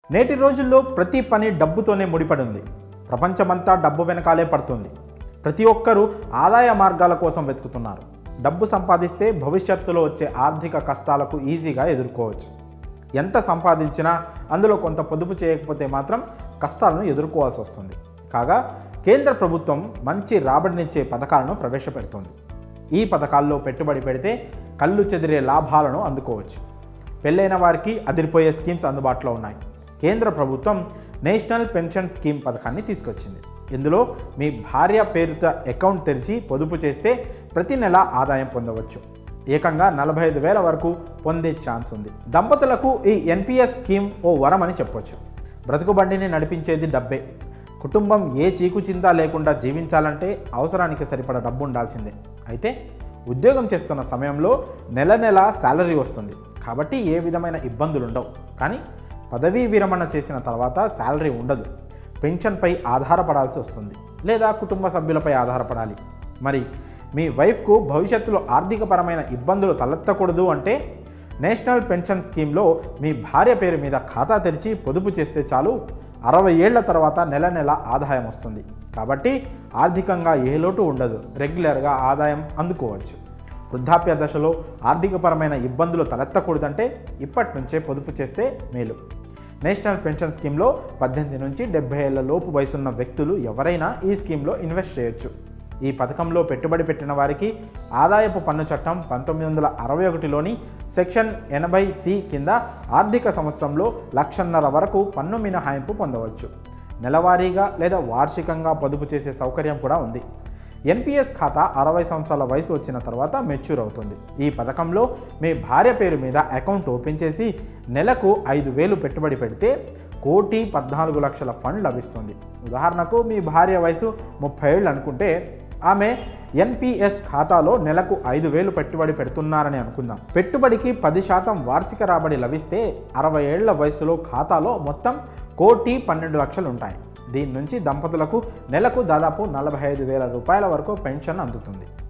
నేటి రోజుల్లో ప్రతి పని డబ్బుతోనే ముడిపడి ఉంది. ప్రపంచమంతా డబ్బు వెనకాలే పడుతుంది. ప్రతి ఒక్కరూ ఆదాయ మార్గాల కోసం వెతుకుతున్నారు. డబ్బు సంపాదిస్తే భవిష్యత్తులో వచ్చే ఆర్థిక కష్టాలకు ఈజీగా ఎదుర్కోవచ్చు. ఎంత సంపాదించినా అందులో కొంత పొదుపు చేయకపోతే మాత్రం కష్టాలను ఎదుర్కోవాల్సి వస్తుంది. కాగా కేంద్ర ప్రభుత్వం మంచి రాబడినిచ్చే పథకాలను ప్రవేశపెడుతోంది. ఈ పథకాల్లో పెట్టుబడి పెడితే కళ్ళు చెదిరే లాభాలను అందుకోవచ్చు. పెళ్ళైన వారికి అదిరిపోయే స్కీమ్స్ అందుబాటులో ఉన్నాయి. కేంద్ర ప్రభుత్వం నేషనల్ పెన్షన్ స్కీమ్ పథకాన్ని తీసుకొచ్చింది. ఇందులో మీ భార్య పేరుతో అకౌంట్ తెరిచి పొదుపు చేస్తే ప్రతి నెల ఆదాయం పొందవచ్చు. ఏకంగా 45,000 వరకు పొందే ఛాన్స్ ఉంది. దంపతులకు ఈ ఎన్పిఎస్ స్కీమ్ ఓ వరం అని చెప్పొచ్చు. బ్రతుకుబండిని నడిపించేది డబ్బే. కుటుంబం ఏ చీకుచింతా లేకుండా జీవించాలంటే అవసరానికి సరిపడ డబ్బు ఉండాల్సిందే. అయితే ఉద్యోగం చేస్తున్న సమయంలో నెల నెల శాలరీ వస్తుంది కాబట్టి ఏ విధమైన ఇబ్బందులు ఉండవు. కానీ పదవీ విరమణ చేసిన తర్వాత శాలరీ ఉండదు. పెన్షన్పై ఆధారపడాల్సి వస్తుంది లేదా కుటుంబ సభ్యులపై ఆధారపడాలి. మరి మీ వైఫ్కు భవిష్యత్తులో ఆర్థికపరమైన ఇబ్బందులు తలెత్తకూడదు అంటే నేషనల్ పెన్షన్ స్కీమ్లో మీ భార్య పేరు మీద ఖాతా తెరిచి పొదుపు చేస్తే చాలు. 60 ఏళ్ల తర్వాత నెల నెల ఆదాయం వస్తుంది. కాబట్టి ఆర్థికంగా ఏ లోటు ఉండదు. రెగ్యులర్గా ఆదాయం అందుకోవచ్చు. వృద్ధాప్య దశలో ఆర్థికపరమైన ఇబ్బందులు తలెత్తకూడదంటే ఇప్పటి నుంచే పొదుపు చేస్తే మేలు. నేషనల్ పెన్షన్ స్కీమ్లో 18 నుంచి 70 ఏళ్ల లోపు వయసున్న వ్యక్తులు ఎవరైనా ఈ స్కీమ్లో ఇన్వెస్ట్ చేయొచ్చు. ఈ పథకంలో పెట్టుబడి పెట్టిన వారికి ఆదాయపు పన్ను చట్టం 1961లోని సెక్షన్ 80C కింద ఆర్థిక సంవత్సరంలో 1,50,000 వరకు పన్ను మినహాయింపు పొందవచ్చు. నెలవారీగా లేదా వార్షికంగా పొదుపు చేసే సౌకర్యం కూడా ఉంది. ఎన్పిఎస్ ఖాతా 60 సంవత్సరాల వయసు వచ్చిన తర్వాత మెచ్యూర్ అవుతుంది. ఈ పథకంలో మీ భార్య పేరు మీద అకౌంట్ ఓపెన్ చేసి నెలకు 5,000 పెట్టుబడి పెడితే 1,14,00,000 ఫండ్ లభిస్తుంది. ఉదాహరణకు మీ భార్య వయసు 30 ఏళ్ళు అనుకుంటే ఆమె ఎన్పిఎస్ ఖాతాలో నెలకు 5,000 పెట్టుబడి పెడుతున్నారని అనుకుందాం. పెట్టుబడికి 10% వార్షిక రాబడి లభిస్తే 60 ఏళ్ల వయసులో ఖాతాలో మొత్తం 1,12,00,000 ఉంటాయి. దీని నుంచి దంపతులకు నెలకు దాదాపు 45,000 రూపాయల వరకు పెన్షన్ అందుతుంది.